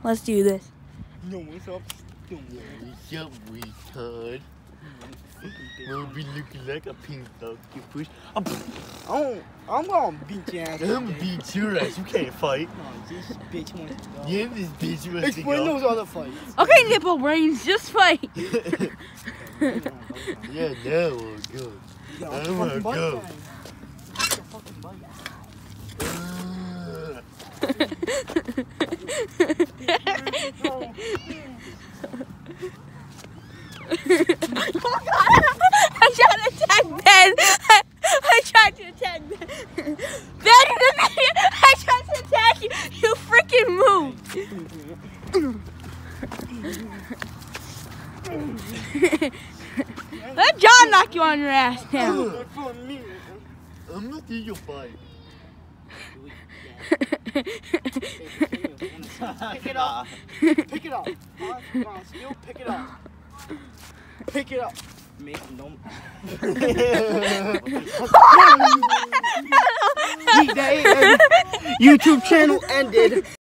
Let's do this. No, what's up? What's up, retard? We'll be looking like a pink dog. You push. I'm gonna beat your ass. I'm gonna beat your ass. You can't fight. No, this bitch wants to go. Yeah, this bitch wants to Explain go. those other fights. Okay, nipple brains, just fight. Yeah, now we'll go. Yo, I wanna fucking bite go. time. What's the fucking bite? Oh God! I tried to attack Ben. I tried to attack Ben. Ben, I tried to attack you. You freaking moved. Let John knock you on your ass now. That's for me. I'm not in your fight. Pick it up. Pick it up. Huh? Come on, still pick it up. Pick it up. Mason, don't. YouTube channel ended.